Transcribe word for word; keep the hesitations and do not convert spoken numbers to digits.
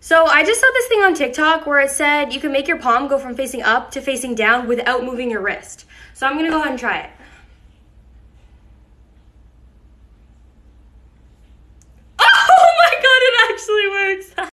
So I just saw this thing on TikTok where it said you can make your palm go from facing up to facing down without moving your wrist. So I'm gonna go ahead and try it.